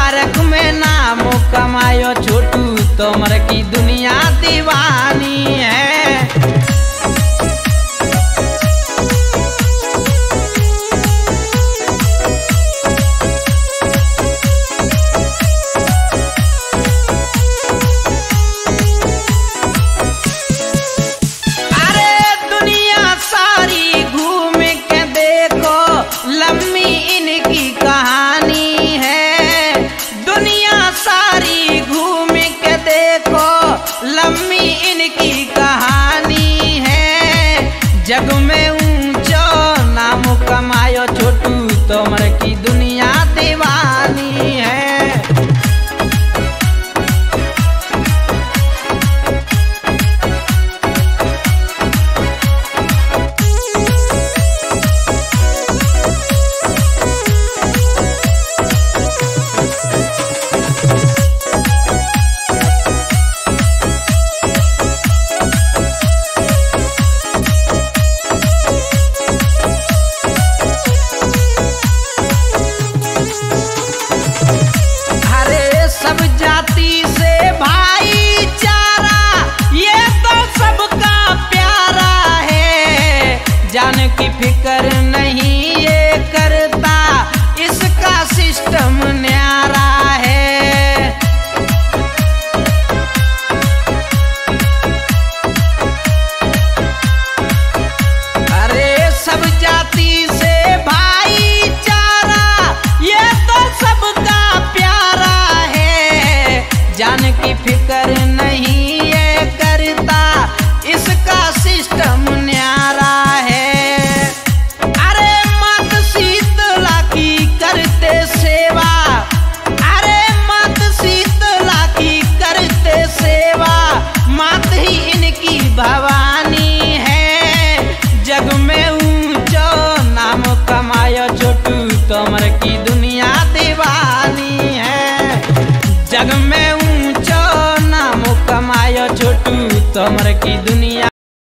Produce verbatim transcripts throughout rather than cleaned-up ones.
Park में नाम कमायो छोटू, तुमर की दुनिया दीवानी है। लम्मी इनकी कहानी है। जग में ऊंचो नाम कमायो छोटू, तुमर की दुनिया दीवानी है। सब जाति से भाईचारा ये तो सबका प्यारा है। जान की फिक्र नहीं ये करता, इसका सिस्टम न्यारा है। अरे सब जाति से भाईचारा ये तो सबका प्यारा, जान की फिक्र नहीं ये करता, इसका सिस्टम न्यारा है। अरे मात शीतला की करते सेवा, अरे मात शीतला की करते सेवा, मात ही इनकी भवानी है। जग में ऊंचो नाम कमायो छोटू, तुमर की दुनिया दीवानी है। जग में ऊंचो नाम कमायो छोटू, तुमर की दुनिया।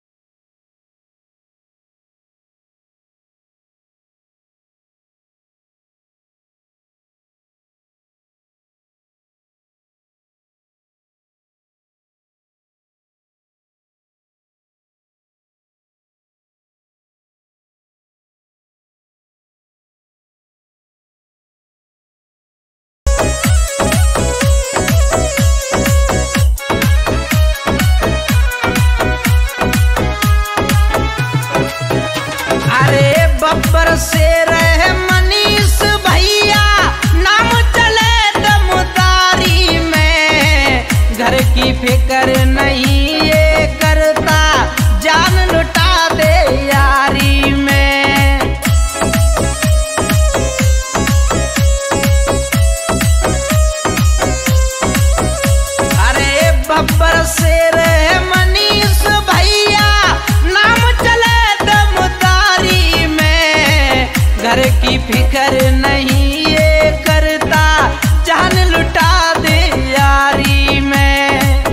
बब्बर से रहे मनीष भैया, नाम चले दमदारी में। घर की फिक्र नहीं ये करता, जान लुटा दे यारी में। अरे बब्बर से रहे मनीष भैया, नाम चले दमदारी में। घर की फिक्र नहीं ये करता, जान लुटा दे यारी में।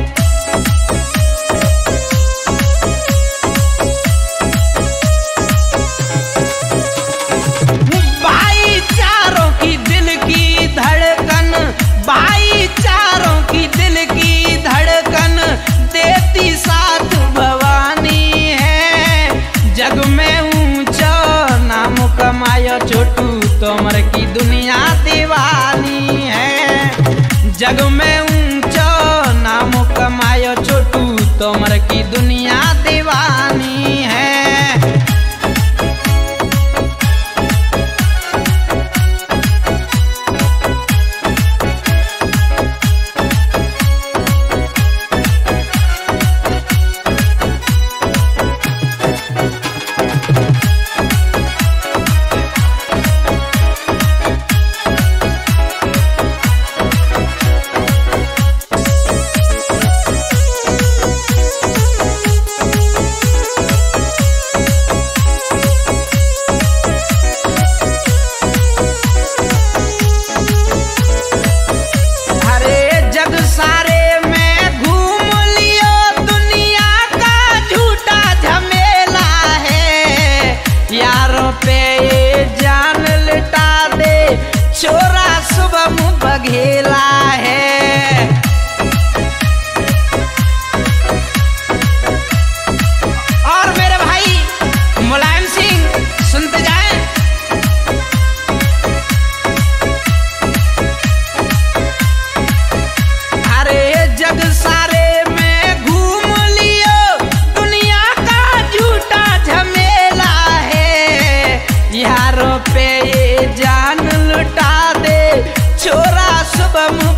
भाईचारों की दिल की धड़कन, भाईचारों की दिल की धड़कन, देती साथ भवानी है। जग में ऊंचो नाम कमायो छोटू, तुमर की दुनिया दीवानी है। जग में ऊंचो नाम कमायो छोटू, तुमर की दुनिया दीवानी है। सब